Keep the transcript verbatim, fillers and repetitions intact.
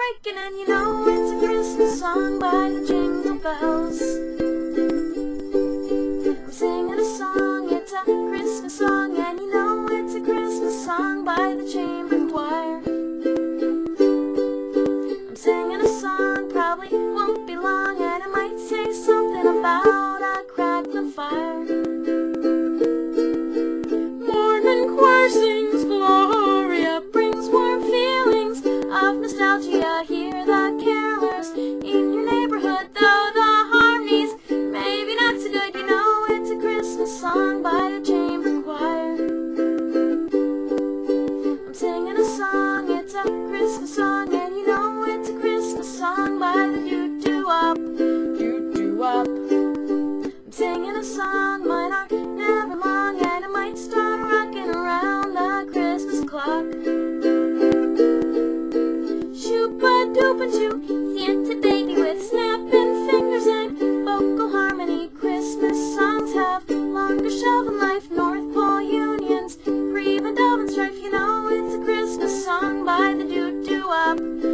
a-breakin, and you know it's a Christmas song by the Jingle Bells. I'm singing a song, it's a Christmas song, and you know it's a Christmas song by the Chamber Choir. I'm singing a song, probably won't be long, and it might say something about a cracklin fire. Mormon Choir sings glo-o-o-ria, brings warm feelings of nostalgia. Hear the carolers in your neighborhood, though the harmonies maybe not so good. You know it's a Christmas song by the Chamber Choir. I'm singing a song, it's a Christmas song, and you know it's a Christmas song by the doo-doo-wop, doo-doo-wop. I'm singing a song, mine are never long, and it might start rocking around the Christmas clock. Shoop-a-doop-a-choo, Santa baby with snapping fingers and vocal harmony. Christmas songs have longer shelf life, North Pole unions, prima dove and strife. You know it's a Christmas song by the doo-doo-wop.